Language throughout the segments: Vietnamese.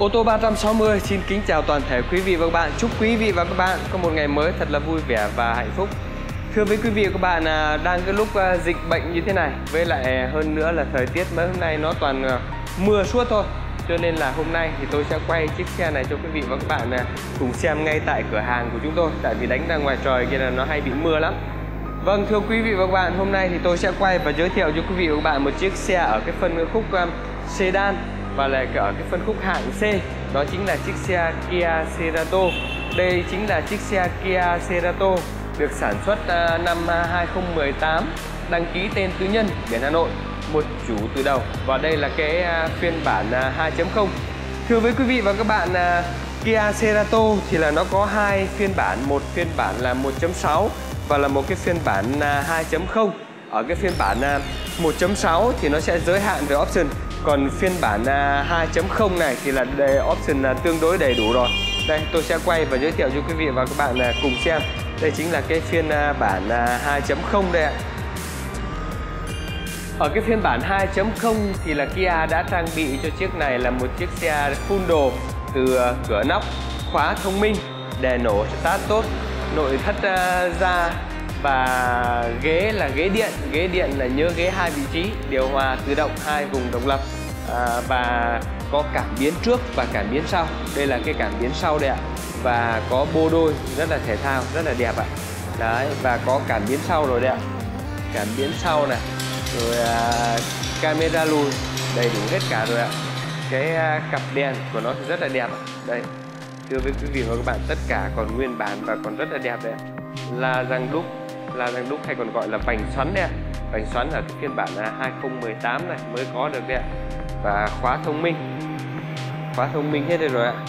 Ô tô 360 xin kính chào toàn thể quý vị và các bạn. Chúc quý vị và các bạn có một ngày mới thật là vui vẻ và hạnh phúc. Thưa với quý vị và các bạn, đang cái lúc dịch bệnh như thế này, với lại hơn nữa là thời tiết mấy hôm nay nó toàn mưa suốt thôi, cho nên là hôm nay thì tôi sẽ quay chiếc xe này cho quý vị và các bạn cùng xem ngay tại cửa hàng của chúng tôi, tại vì đánh ra ngoài trời kia là nó hay bị mưa lắm. Vâng, thưa quý vị và các bạn, hôm nay thì tôi sẽ quay và giới thiệu cho quý vị và các bạn một chiếc xe ở cái phân khúc sedan và lại ở cái phân khúc hạng C, đó chính là chiếc xe Kia Cerato. Đây chính là chiếc xe Kia Cerato được sản xuất năm 2018, đăng ký tên tư nhân, biển Hà Nội, một chủ từ đầu, và đây là cái phiên bản 2.0. Thưa với quý vị và các bạn, Kia Cerato thì là nó có hai phiên bản, một phiên bản là 1.6 và là một cái phiên bản 2.0. Ở cái phiên bản 1.6 thì nó sẽ giới hạn về option, còn phiên bản 2.0 này thì là option là tương đối đầy đủ rồi. Đây, tôi sẽ quay và giới thiệu cho quý vị và các bạn cùng xem. Đây chính là cái phiên bản 2.0 đây ạ. Ở cái phiên bản 2.0 thì là Kia đã trang bị cho chiếc này là một chiếc xe full đồ, từ cửa nóc, khóa thông minh, đèn nổ start tốt, nội thất da, và ghế là ghế điện. Ghế điện là nhớ ghế 2 vị trí, điều hòa tự động 2 vùng độc lập, và có cảm biến trước và cảm biến sau. Đây là cái cảm biến sau đây ạ, và có bô đôi rất là thể thao, rất là đẹp ạ. Đấy, và có cảm biến sau rồi đấy ạ, cảm biến sau này, rồi camera lùi đầy đủ hết cả rồi ạ. Cái cặp đèn của nó thì rất là đẹp ạ. Đây, thưa với quý vị và các bạn, tất cả còn nguyên bản và còn rất là đẹp đấy ạ. La răng đúc hay còn gọi là vành xoắn đấy ạ. Vành xoắn ở cái phiên bản 2018 này mới có được đấy ạ. Và khóa thông minh hết rồi ạ.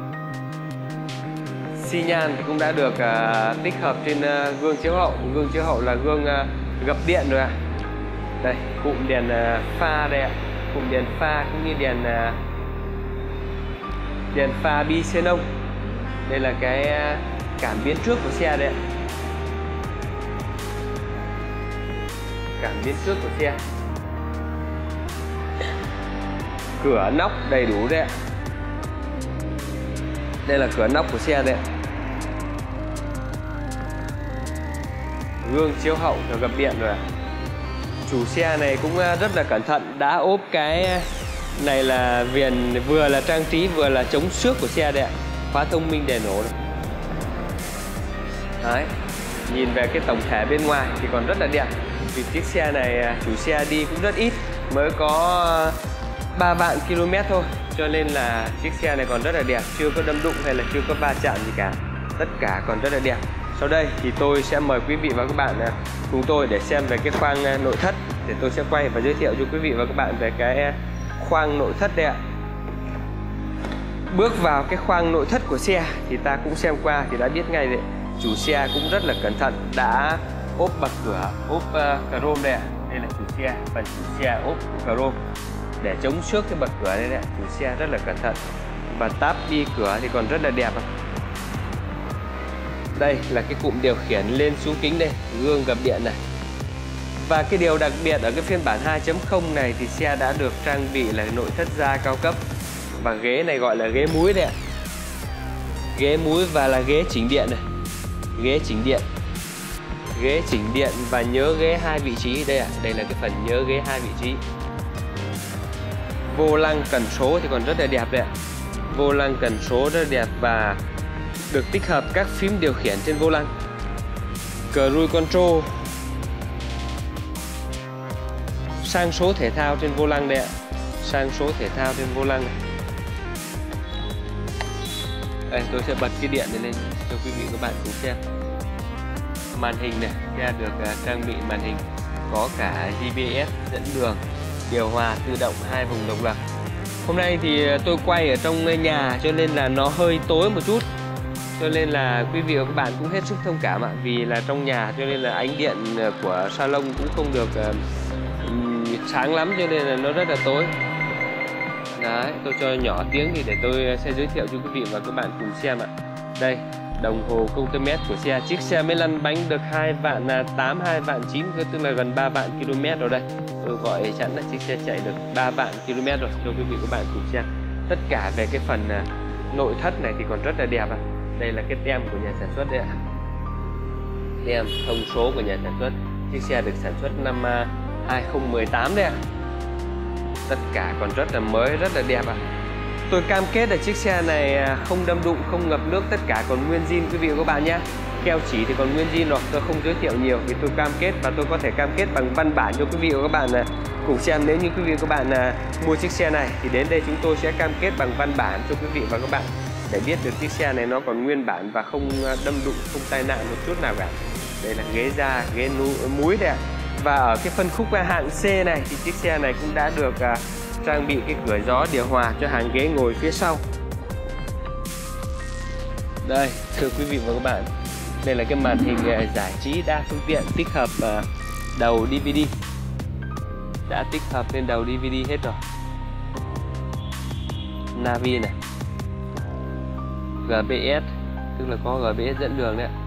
Xi nhan thì cũng đã được tích hợp trên gương chiếu hậu. Gương chiếu hậu là gương gập điện rồi ạ. Đây, cụm đèn pha đây ạ. Cụm đèn pha cũng như đèn pha bi xenon. Đây là cái cảm biến trước của xe đây ạ. Cảm biến trước của xe. Cửa nóc đầy đủ đây ạ. Đây là cửa nóc của xe đây ạ. Gương chiếu hậu được gập điện rồi ạ. Chủ xe này cũng rất là cẩn thận, đã ốp cái này là viền vừa là trang trí vừa là chống xước của xe đây ạ. Khóa thông minh đèn nổ đây. Đấy, nhìn về cái tổng thể bên ngoài thì còn rất là đẹp. Vì chiếc xe này chủ xe đi cũng rất ít, mới có 3 vạn km thôi, cho nên là chiếc xe này còn rất là đẹp, chưa có đâm đụng hay là chưa có va chạm gì cả, tất cả còn rất là đẹp. Sau đây thì tôi sẽ mời quý vị và các bạn cùng tôi để xem về cái khoang nội thất, để tôi sẽ quay và giới thiệu cho quý vị và các bạn về cái khoang nội thất đây ạ. Bước vào cái khoang nội thất của xe thì ta cũng xem qua thì đã biết ngay đấy, chủ xe cũng rất là cẩn thận, đã ốp bậc cửa, ốp chrome đây ạ. Đây là chủ xe, phần chủ xe ốp chrome để chống xước cái bậc cửa đây ạ. Chủ xe rất là cẩn thận, và táp bi cửa thì còn rất là đẹp. Đây là cái cụm điều khiển lên xuống kính đây, gương gập điện này. Và cái điều đặc biệt ở cái phiên bản 2.0 này thì xe đã được trang bị là nội thất da cao cấp, và ghế này gọi là ghế múi đây ạ. Ghế múi và là ghế chỉnh điện này. Ghế chỉnh điện và nhớ ghế 2 vị trí đây ạ. Đây là cái phần nhớ ghế 2 vị trí. Vô lăng cần số thì còn rất là đẹp đấy ạ. Vô lăng cần số rất đẹp và được tích hợp các phím điều khiển trên vô lăng. Cruise control, sang số thể thao trên vô lăng đây ạ. Sang số thể thao trên vô lăng này. Đây, tôi sẽ bật cái điện này lên cho quý vị và các bạn cùng xem. Màn hình này, xe được trang bị màn hình có cả GPS dẫn đường, điều hòa tự động 2 vùng độc lập. Hôm nay thì tôi quay ở trong nhà cho nên là nó hơi tối một chút, cho nên là quý vị và các bạn cũng hết sức thông cảm ạ. Vì là trong nhà cho nên là ánh điện của salon cũng không được sáng lắm, cho nên là nó rất là tối. Đấy, tôi cho nhỏ tiếng thì để tôi sẽ giới thiệu cho quý vị và các bạn cùng xem ạ. Đây, đồng hồ công tơ mét của xe. Chiếc xe mới lăn bánh được 2 vạn 8, 2 vạn 9, tức là gần 3 vạn km rồi đây. Tôi gọi chắn là chiếc xe chạy được 3 vạn km rồi, cho quý vị và các bạn cùng xem. Tất cả về cái phần nội thất này thì còn rất là đẹp ạ. Đây là cái tem của nhà sản xuất đấy ạ. Tem thông số của nhà sản xuất. Chiếc xe được sản xuất năm 2018 đấy ạ. Tất cả còn rất là mới, rất là đẹp ạ. Tôi cam kết là chiếc xe này không đâm đụng, không ngập nước, tất cả còn nguyên zin quý vị và các bạn nhé. Keo chỉ thì còn nguyên zin rồi, tôi không giới thiệu nhiều vì tôi cam kết, và tôi có thể cam kết bằng văn bản cho quý vị và các bạn cùng xem. Nếu như quý vị và các bạn mua chiếc xe này thì đến đây chúng tôi sẽ cam kết bằng văn bản cho quý vị và các bạn để biết được chiếc xe này nó còn nguyên bản và không đâm đụng, không tai nạn một chút nào cả. Đây là ghế da, ghế múi đây ạ. Và ở cái phân khúc hạng C này thì chiếc xe này cũng đã được trang bị cái cửa gió điều hòa cho hàng ghế ngồi phía sau. Đây, thưa quý vị và các bạn, đây là cái màn hình giải trí đa phương tiện tích hợp đầu DVD. Đã tích hợp lên đầu DVD hết rồi. Navi này, GPS, tức là có GPS dẫn đường đấy ạ.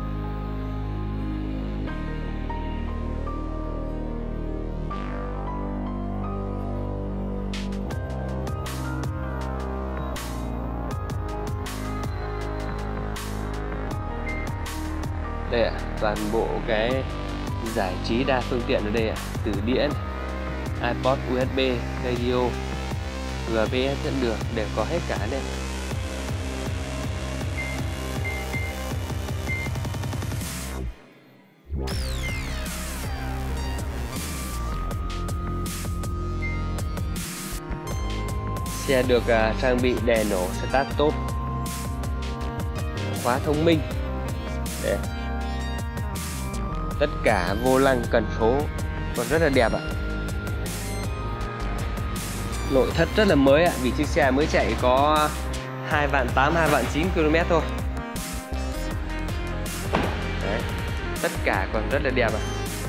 Đây ạ, toàn bộ cái giải trí đa phương tiện ở đây ạ, từ điển, iPod, USB, radio, GPS dẫn đường đều có hết cả đây. Xe được trang bị đèn nổ start stop, khóa thông minh. Đây. Tất cả vô lăng cần số còn rất là đẹp ạ. Nội thất rất là mới ạ, vì chiếc xe mới chạy có 2.800.000, 2.900.000 km thôi. Đấy. Tất cả còn rất là đẹp ạ.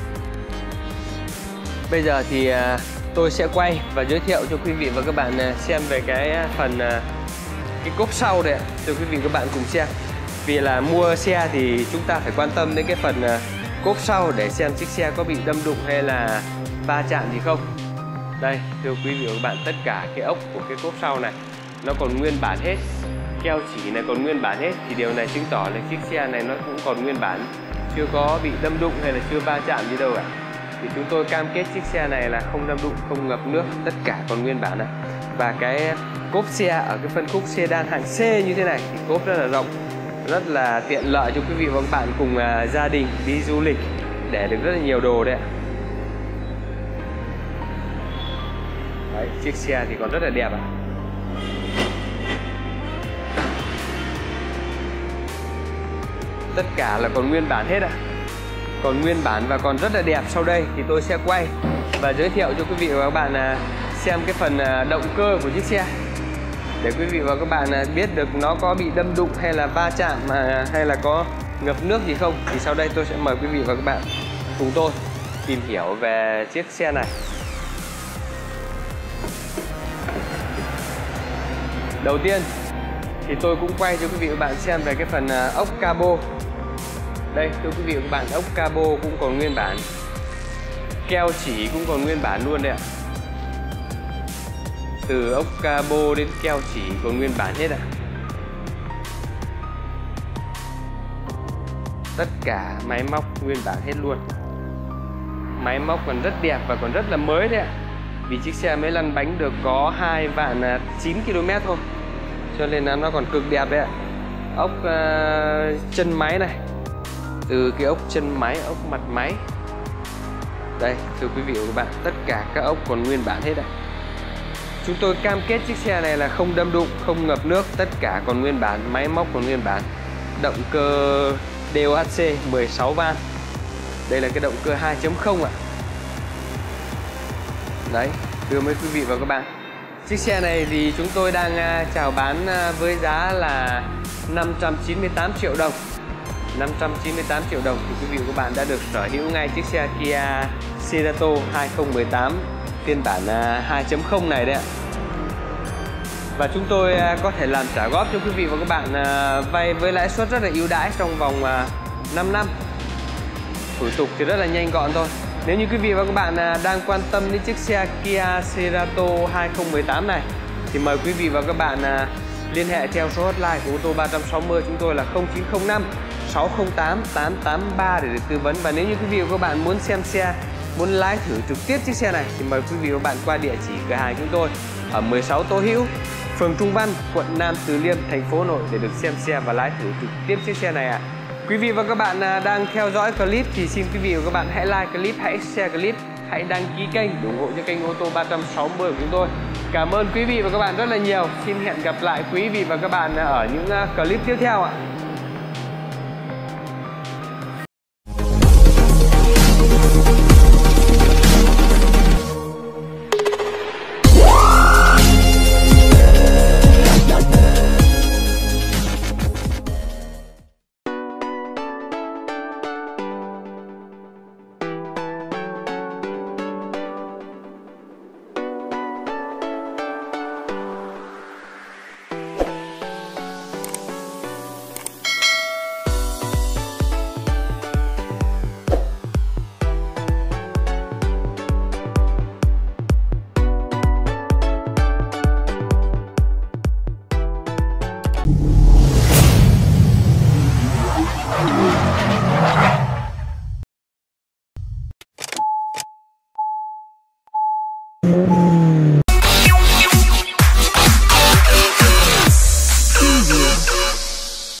Bây giờ thì tôi sẽ quay và giới thiệu cho quý vị và các bạn xem về cái phần cái cốp sau đây ạ, cho quý vị và các bạn cùng xem. Vì là mua xe thì chúng ta phải quan tâm đến cái phần cốp sau để xem chiếc xe có bị đâm đụng hay là va chạm gì không. Đây, thưa quý vị và các bạn, tất cả cái ốc của cái cốp sau này nó còn nguyên bản hết. Keo chỉ này còn nguyên bản hết, thì điều này chứng tỏ là chiếc xe này nó cũng còn nguyên bản, chưa có bị đâm đụng hay là chưa va chạm gì đâu ạ. Thì chúng tôi cam kết chiếc xe này là không đâm đụng, không ngập nước, tất cả còn nguyên bản này. Và cái cốp xe ở cái phân khúc sedan hạng C như thế này thì cốp rất là rộng, rất là tiện lợi cho quý vị và các bạn cùng gia đình đi du lịch, để được rất là nhiều đồ đấy ạ. Đấy, chiếc xe thì còn rất là đẹp ạ. Tất cả là còn nguyên bản hết ạ. Còn nguyên bản và còn rất là đẹp. Sau đây thì tôi sẽ quay và giới thiệu cho quý vị và các bạn xem cái phần động cơ của chiếc xe, để quý vị và các bạn biết được nó có bị đâm đụng hay là va chạm hay là có ngập nước gì không. Thì sau đây tôi sẽ mời quý vị và các bạn cùng tôi tìm hiểu về chiếc xe này. Đầu tiên thì tôi cũng quay cho quý vị và các bạn xem về cái phần ốc cabo. Đây, thưa quý vị và các bạn, ốc cabo cũng còn nguyên bản, keo chỉ cũng còn nguyên bản luôn đấy ạ. Từ ốc cabo đến keo chỉ còn nguyên bản hết ạ. Tất cả máy móc nguyên bản hết luôn. Máy móc còn rất đẹp và còn rất là mới đấy ạ. Vì chiếc xe mới lăn bánh được có 2.900.000 km thôi, cho nên là nó còn cực đẹp đấy ạ. Ốc chân máy này, từ cái ốc chân máy, ốc mặt máy. Đây, thưa quý vị và các bạn, tất cả các ốc còn nguyên bản hết ạ. Chúng tôi cam kết chiếc xe này là không đâm đụng, không ngập nước, tất cả còn nguyên bản, máy móc còn nguyên bản. Động cơ DOHC 16 van. Đây là cái động cơ 2.0 ạ. Đấy, thưa mấy quý vị và các bạn, chiếc xe này thì chúng tôi đang chào bán với giá là 598 triệu đồng. 598 triệu đồng thì quý vị và các bạn đã được sở hữu ngay chiếc xe Kia Cerato 2018 phiên bản 2.0 này đấy ạ. Và chúng tôi có thể làm trả góp cho quý vị và các bạn vay với lãi suất rất là ưu đãi trong vòng 5 năm. Thủ tục thì rất là nhanh gọn thôi. Nếu như quý vị và các bạn đang quan tâm đến chiếc xe Kia Cerato 2018 này thì mời quý vị và các bạn liên hệ theo số hotline của ô tô 360 chúng tôi là 0905 608 883 để được tư vấn. Và nếu như quý vị và các bạn muốn xem xe, muốn lái thử trực tiếp chiếc xe này thì mời quý vị và các bạn qua địa chỉ cửa hàng chúng tôi ở 16 Tô Hữu, phường Trung Văn, quận Nam Từ Liêm, thành phố Hà Nội để được xem xe và lái thử trực tiếp chiếc xe này ạ. Quý vị và các bạn đang theo dõi clip thì xin quý vị và các bạn hãy like clip, hãy share clip, hãy đăng ký kênh để ủng hộ cho kênh ô tô 360 của chúng tôi. Cảm ơn quý vị và các bạn rất là nhiều. Xin hẹn gặp lại quý vị và các bạn ở những clip tiếp theo ạ. Mm-hmm.